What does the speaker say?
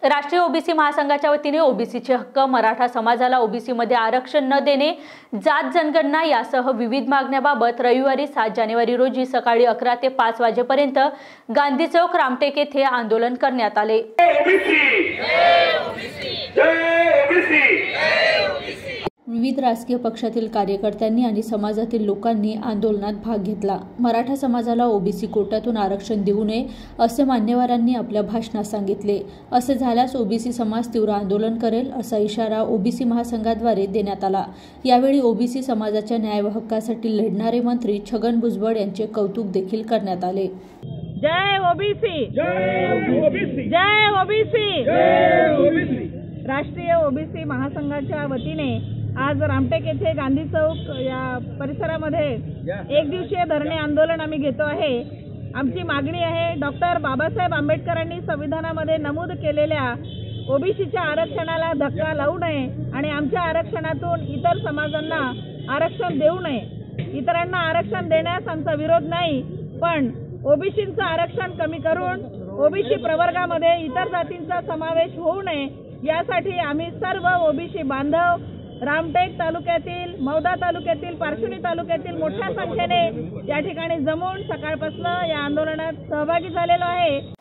राष्ट्रीय ओबीसी महासंघाच्या वतीने ओबीसीचे हक्क, मराठा समाजाला ओबीसीमध्ये आरक्षण न देणे, जात जनगणना यासह विविध मागण्याबाबत रविवारी 7 जानेवारी रोजी सकाळी 11 ते 5 वाजेपर्यंत गांधी चौक रामटेक येथे आंदोलन करण्यात आले। विविध राजकीय पक्षातील कार्यकर्त्यांनी आणि समाजातील लोकांनी आंदोलनात भाग घेतला। मराठा समाजाला ओबीसी कोट्यातून आरक्षण देऊ नये असे मान्यवरांनी आपल्या भाषणात सांगितले। असे झाल्यास ओबीसी समाज तीव्र आंदोलन करेल असा इशारा ओबीसी महासंघाद्वारे देण्यात आला। यावेळी ओबीसी समाजाच्या न्याय व हक्कासाठी लढणारे मंत्री छगन भुजबळ यांचे कौतुक देखील करण्यात आले। जय ओबीसी, जय ओबीसी, जय ओबीसी, जय ओबीसी। राष्ट्रीय ओबीसी महासंघाच्या वतीने आज रामटेक येथे गांधी चौक या परिसरामध्ये एक दिवसीय धरणे आंदोलन आम्ही घेतो आहे। आमची मागणी आहे, डॉक्टर बाबासाहेब आंबेडकरांनी संविधानामध्ये नमूद केलेल्या ओबीसीच्या आरक्षणाला धक्का लावू नये आणि आमच्या आरक्षणातून इतर समाजांना आरक्षण देऊ नये। इतरांना आरक्षण देण्यास आमचा विरोध नाही, पण ओबीसींचं आरक्षण कमी करून ओबीसी प्रवर्गामध्ये इतर जातींचा समावेश होऊ नये यासाठी आम्ही सर्व ओबीसी बांधव रामटेक तालुक्यातील, मौदा तालुक्यातील, पारशिवनी तालुक्यातील मोठ्या संख्येने या ठिकाणी जमून सकाळपासून या आंदोलनात सहभागी झालेलो आहे।